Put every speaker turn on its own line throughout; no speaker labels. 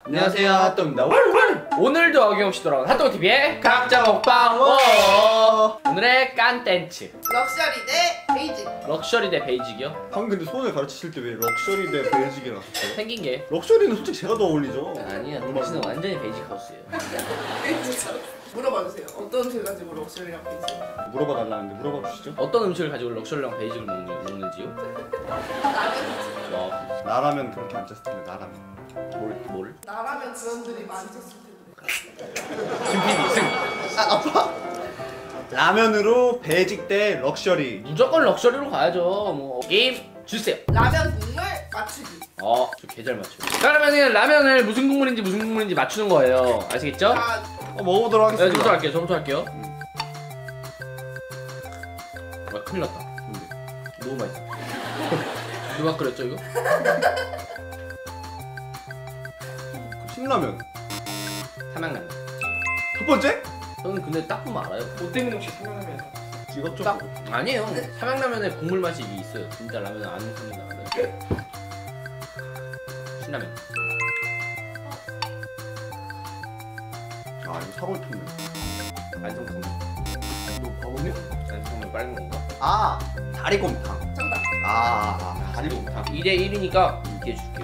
안녕하세요, 핫도그입니다.
오늘도 어김없이 돌아온 핫도그TV의 각자 먹방. 오늘의 깐텐츠
럭셔리 대 베이직.
럭셔리 대 베이직이요?
방금 근데 손을 가르치실 때 왜 럭셔리 대 베이직이라 하셨어요?
생긴 게
럭셔리는 솔직히 제가 더 어울리죠.
아니야, 당신은 완전히 베이직 하우스예요.
물어봐 주세요. 어떤 세 가지고 럭셔리랑 베이직?
물어봐 달라는데 물어봐 주시죠.
어떤 음식을 가지고 럭셔리랑 베이직을 먹는지요?
나는
와,
나라면 그렇게 안 짰을 텐데 나라면.
뭘?
나라면 그런들이 많았을 텐데.
김PD 승.
아 아파. 라면으로 베이직 대 럭셔리.
무조건 럭셔리로 가야죠. 뭐 게임 주세요.
라면 국물 맞추기.
저 개 잘 맞춰. 그러면은 라면을 무슨 국물인지 맞추는 거예요. 아시겠죠?
자,
먹어보도록
네,
하겠습니다.
저부터 할게요. 아, 큰일 났다.
뭔데?
너무 맛있어. 누가 끓였죠 이거?
신라면.
삼양라면.
첫 번째?
저는 근데 딱 보면 알아요.
뭐 때문에 혹시 생각나면
찍었죠?
딱 아니에요. 삼양라면에 국물 맛이 있어요. 진짜 라면은 안 씁니다. 네. 신라면.
아 이거 사골 탔네.
안성탕면.
너 바보냐?
안성탕면 빨간 건가?
아 다리곰탕.
정답.
다리곰탕. 2대 1이니까 이게 줄게.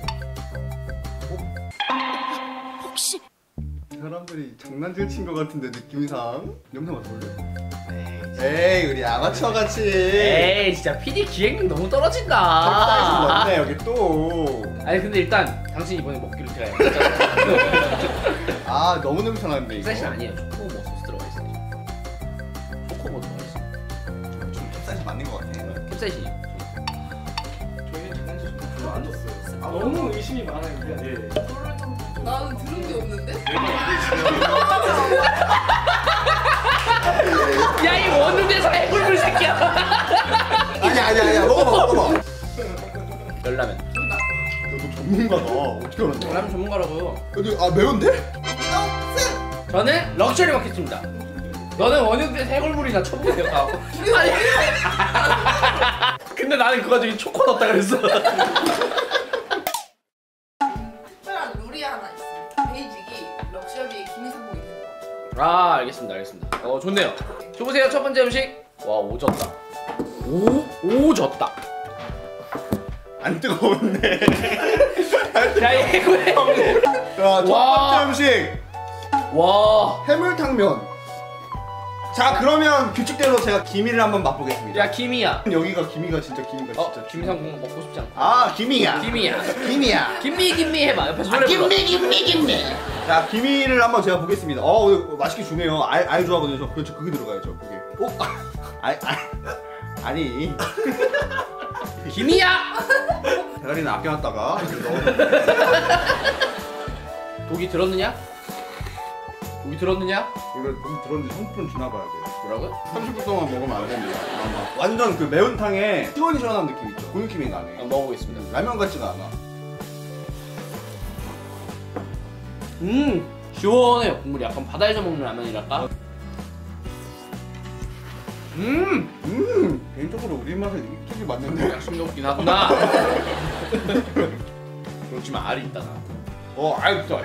사람들이 장난질 친 것 같은데 느낌상 영상 맞춰볼래?
에이,
에이 우리 아마추어 같이.
에이 진짜 PD 기획력 너무 떨어진다.
닭다리도 넣네 여기 또.
아니 근데 일단 당신 이번에 먹기로 제가
아 너무 냄새 나는데 이거.
사실 아니에요. 초코모 소스 들어가 있어요. 초코모 들어가 있어.
좀 캡사이신 맞는 것 같아.
캡사이신.
저희는 장난치 별로 안 줬어요. 너무 의심이 많아요. 예.
나는 들은 게 없는데?
야 이 원룸에서 해골물 새끼야.
아니야 먹어봐.
정답.
열라면.
너 전문가다. 어떻게 알았냐?
라면 전문가라고요.
여기 아 매운데?
승.
저는 럭셔리 먹겠습니다. 너는 원룸에서 해골물이나 쳐보세요. 아니. 근데 나는 그거 중에 초코 넣었다 그랬어.
특별한 룰이 하나 있습니다. 베이직이 럭셔리의 기미상품이 되는 거.
아 알겠습니다. 좋네요. 줘보세요. 첫 번째 음식. 와 오졌다. 오졌다.
안 뜨거운데.
야 이거 해.
자, 첫
와.
번째 음식
와.
해물탕면. 자 그러면 규칙대로 제가 기미를 한번 맛보겠습니다.
야 김이야.
여기가 기미가 진짜 기미가 진짜.
김이상 국물 먹고 싶지 않고.
아 기미야.
김이야.
기미야.
김미 해봐. 옆에서 노래 불러.
김미. 자 기미를 한번 제가 보겠습니다. 오늘 맛있게 주네요. 알 좋아하거든요. 저 그렇죠. 그게 들어가야죠. 그게. 아니.
김이야.
대가리는 아껴놨다가 이렇게 넣어.
독이 들었느냐?
이거 좀 들었는데 30분 지나봐야 돼요.
뭐라고요?
30분 동안 먹으면 안 됩니다. 완전 그 매운탕에 시원시원한 느낌 있죠. 그 느낌이 나네.
먹어보겠습니다.
라면 같지가 않아.
시원해요. 국물이 약간 바다에서 먹는 라면이랄까?
개인적으로 우리 맛에 이쪽이 맞는데.
약 싱겁긴 하구나. 그렇지만 알이 있다 나. 알 있어.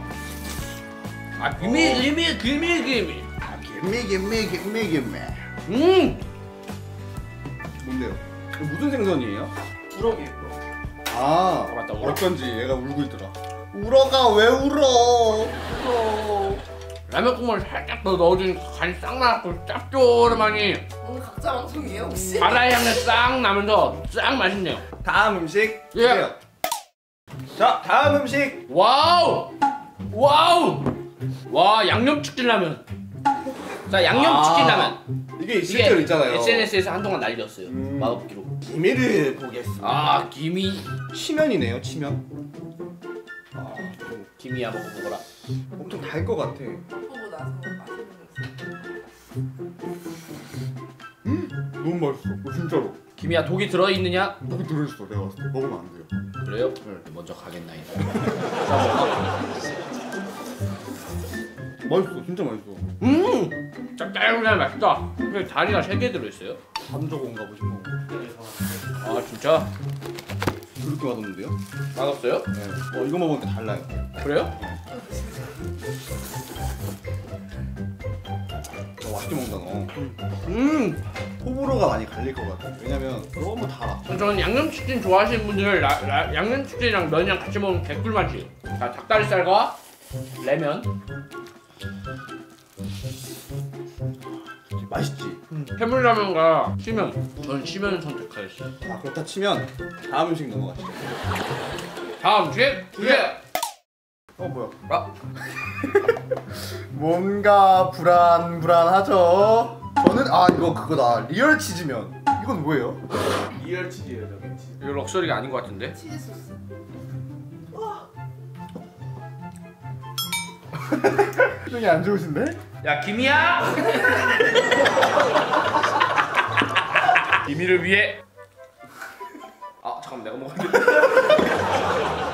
아 김이.
아, 김미. 뭔데요? 이거 무슨 생선이에요?
우럭이에요.
아,
맞다, 우럭.
어쩐지 얘가 울고 있더라. 울어가 왜 울어?
라면 국물 살짝 더 넣어주니까 간이 싹 나고 짭조름하니
오늘 각자 방송이에요 혹시?
바다의 향내 싹 나면서 싹 맛있네요.
다음 음식
예.
주세요. 자, 다음 음식.
와우! 와 양념치킨 라면. 자 양념치킨 라면.
이게 실제로 있잖아요.
SNS에서 한동안 난리였어요. 맛없기로.
기미를 보겠습니다.
아 김이.
치면이네요, 치면. 아,
김이야 먹어보거라.
엄청 달 것 같아.
보고 나서 맛있는 거
너무 맛있어. 진짜로.
김이야 독이 들어있느냐?
여기 들어있어. 내가 봤을 때 먹으면 안 돼요.
그래요?
네.
먼저 가겠나이다.
맛있어, 진짜 맛있어.
짭짤한 맛있다. 근데 다리가 3개 들어있어요?
감저고인가 보지 뭐.
아 진짜?
그렇게 맛없는데요?
맛없어요?
네. 이거 먹으니까 달라요.
그래요?
맛있게 먹는다 너. 호불호가 많이 갈릴 것 같아. 왜냐면 너무 달아.
저는 양념치킨 좋아하시는 분들 양념치킨이랑 면이랑 같이 먹으면 개꿀맛이에요. 자, 닭다리살과 레면.
맛있지?
해물라면과 치면. 저는 치면을 선택하겠어요.
아 그렇다 치면 다음 음식 넘어가시죠.
다음 주에 주제.
뭐야?
아,
뭔가 불안하죠? 저는 이거 그거다. 리얼 치즈면. 이건 뭐예요?
리얼 치즈예요, 저게 치즈.
이거 럭셔리가 아닌 것 같은데?
치즈 소스.
표정이 안 좋으신데?
야, 김이야! 김이를 위해. 아, 잠깐만, 내가 먹어야겠다.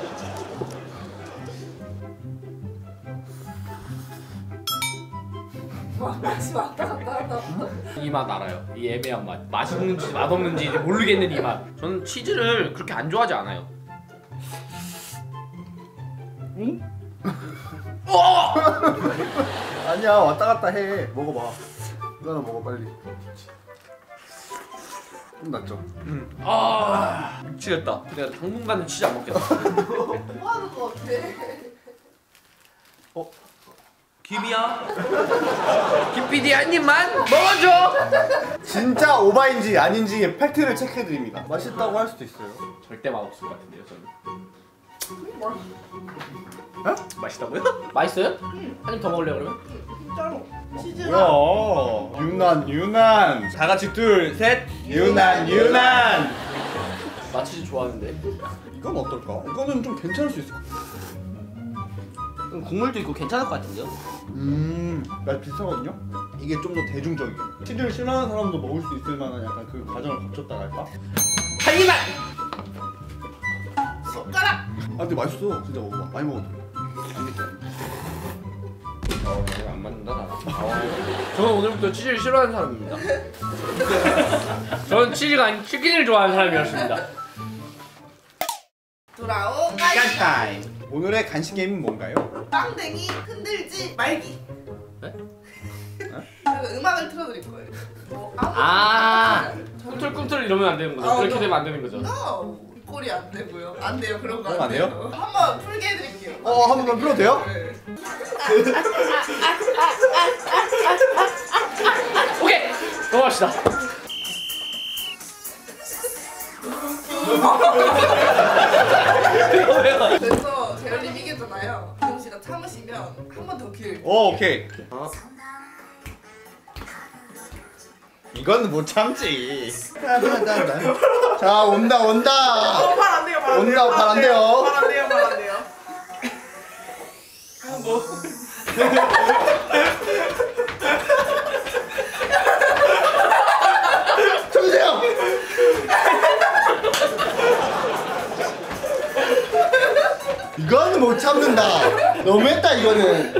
맛이 왔다 갔다 하다.
이 맛 알아요. 이 애매한 맛. 맛있는지 맛없는지 이제 모르겠는 이 맛. 저는 치즈를 그렇게 안 좋아하지 않아요. 응?
아니야 왔다 갔다 해. 먹어봐. 이거 하나 먹어 빨리. 끝났죠?
아, 미치겠다. 내가 당분간은 치즈 안 먹겠다.
뭐 하는 거 같아?
김이야? 김 PD 한 입만 먹어줘.
진짜 오바인지 아닌지 팩트를 체크해드립니다. 맛있다고 할 수도 있어요.
절대 맛없을 것 같은데요, 저는.
맛있어.
맛있다고요? 맛있어요? 한 입 더 먹을래요, 그러면?
진짜로. 치즈가.
뭐야? 유난. 다 같이 둘, 셋. 유난.
나 치즈 좋아하는데.
이건 어떨까? 이거는 좀 괜찮을 수 있을 것 같아.
국물도 있고 괜찮을 것 같은데요?
나 비슷하거든요? 이게 좀 더 대중적이에요. 치즈를 싫어하는 사람도 먹을 수 있을 만한 약간 그 과정을 거쳤다 할까?
한 입만!
숟가락.
근데 맛있어. 진짜 먹어봐. 많이 먹어도 돼.
이거 안 맞는다, 나랑. 저는 오늘부터 치즈를 싫어하는 사람입니다. 저는 치즈가 아닌 치킨을 좋아하는 사람이었습니다.
돌아온
시간 타임. 오늘의 간식 게임은 뭔가요?
빵댕이 흔들지 말기.
네?
그래서 음악을 틀어드릴 거예요. 뭐
아, 꿈틀꿈틀 이러면 안 되는 거죠? 그렇게 되면 안 되는 거죠?
No. 꼴이 안 되고요. 안 돼요. 그런 거
그런 거
안
안
돼요. 한번 풀게 해드릴게요.
한 번만 풀어도 돼요?
네.
오케이! 넘어갑시다.
그래서 재현님 이겼잖아요. 기영 씨가 참으시면 한 번 더 기회.
오케이. 이건 못 참지. 자, 온다.
말안 돼요.
온다, 말 안 돼요.
말안 돼요.
참으세요. 이거는 못 참는다. 너무했다 이거는.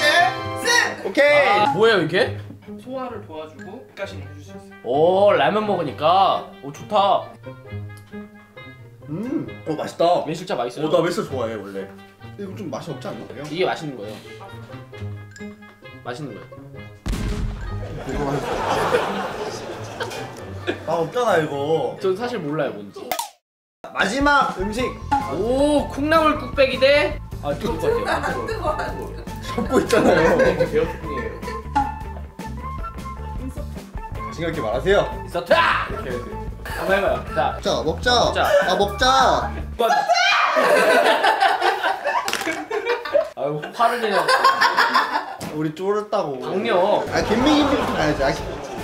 오케이.
뭐예요, 이게?
소화를 도와주고 가시는 해줄 수 있어요.
오, 라면 먹으니까. 오, 좋다.
맛있다.
매실차 맛있어요?
나 맵스 좋아해 원래. 이거 좀 맛이 없지 않나?
이게 맛있는 거예요. 맛있는 거예요.
이거 맛있어. 없잖아 이거.
전 사실 몰라요, 뭔지.
마지막 음식.
오, 콩나물 뚝배기 대. 아, 뜨거울 것 같아요.
안 뜨거 안 뜨거.
섞고 있잖아요.
배어프닝이에요.
자신감 있게 말하세요.
디저트! 이렇게 해야 돼. 한번 해봐요. 자,
자 먹자.
먹자.
먹자.
아유, 화를 내냐.
우리 쫄았다고.
강력.
김미김부터 가야지.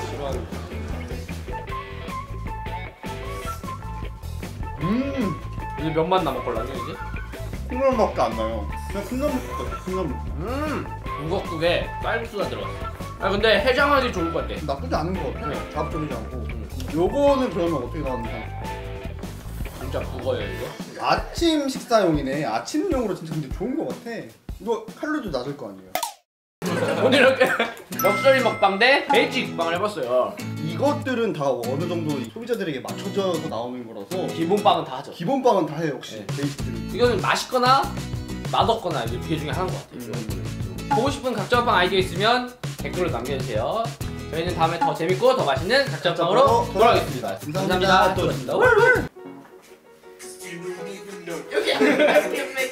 이제 몇만 남았걸라요, 이제?
콩나물밖에 안 나요. 그냥 콩나물 같아. 콩나물.
북엇국에 쌀국수가 들어갔어. 아, 근데 해장하기 좋을 것 같아.
나쁘지 않은 것 같아.
네.
자극적이지 않고. 요거는 그러면 어떻게 나왔나?
진짜 북어예요, 이거?
아침 식사용이네. 아침용으로 진짜 근데 좋은 것 같아. 이거 칼로리도 낮을 거 아니에요.
오늘 이렇게 럭셔리 먹방 대 베이직 먹방을 해봤어요.
이것들은 다 어느 정도 소비자들에게 맞춰져서 나오는 거라서
기본빵은 다 하죠.
기본빵은 다 해요 역시.
네.
베이스들은.
이거는 맛있거나 맛없거나 이제 두 개 중에 하나인 것 같아요. 보고 싶은 각자빵 아이디어 있으면 댓글로 남겨주세요. 저희는 다음에 더 재밌고 더 맛있는 각자빵으로 돌아오겠습니다.
감사합니다.
또
여기 안